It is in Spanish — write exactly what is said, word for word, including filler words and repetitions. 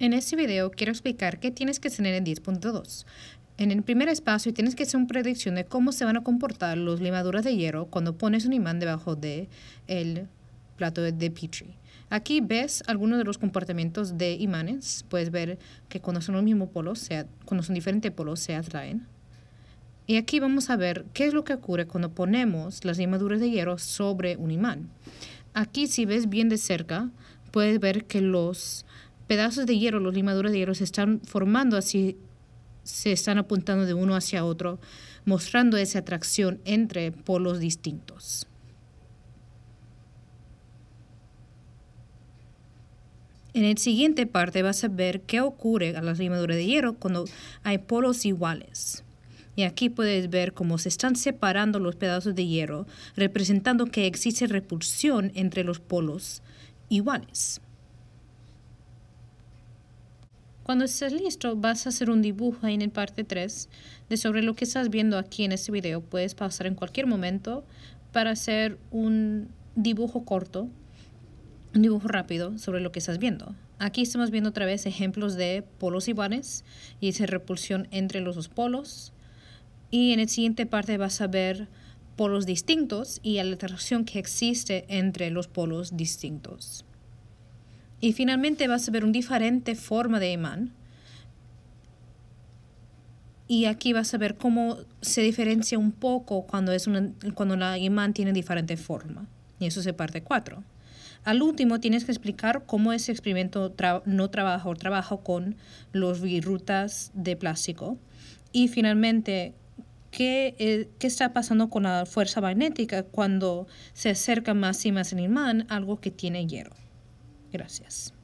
En este video quiero explicar qué tienes que tener en diez punto dos. En el primer espacio tienes que hacer una predicción de cómo se van a comportar las limaduras de hierro cuando pones un imán debajo del plato de Petri. Aquí ves algunos de los comportamientos de imanes. Puedes ver que cuando son los mismos polos, se, cuando son diferentes polos, se atraen. Y aquí vamos a ver qué es lo que ocurre cuando ponemos las limaduras de hierro sobre un imán. Aquí, si ves bien de cerca, puedes ver que los pedazos de hierro, las limaduras de hierro, se están formando así, se están apuntando de uno hacia otro, mostrando esa atracción entre polos distintos. En la siguiente parte vas a ver qué ocurre a las limaduras de hierro cuando hay polos iguales. Y aquí puedes ver cómo se están separando los pedazos de hierro, representando que existe repulsión entre los polos iguales. Cuando estés listo, vas a hacer un dibujo en el parte tres de sobre lo que estás viendo aquí en este video. Puedes pasar en cualquier momento para hacer un dibujo corto, un dibujo rápido sobre lo que estás viendo. Aquí estamos viendo otra vez ejemplos de polos iguales y esa repulsión entre los dos polos. Y en la siguiente parte vas a ver polos distintos y la atracción que existe entre los polos distintos. Y finalmente vas a ver una diferente forma de imán. Y aquí vas a ver cómo se diferencia un poco cuando, es una, cuando la imán tiene diferente forma. Y eso es de parte cuatro. Al último tienes que explicar cómo ese experimento tra no trabaja o trabaja con los virrutas de plástico. Y finalmente, ¿Qué, eh, ¿qué está pasando con la fuerza magnética cuando se acerca más y más el imán a algo que tiene hierro? Gracias.